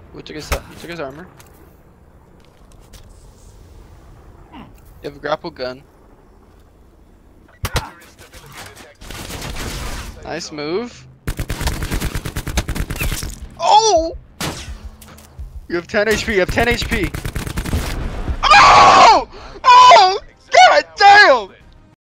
We took his armor. You have a grapple gun. Nice move. Oh! You have 10 HP. You have 10 HP. Oh!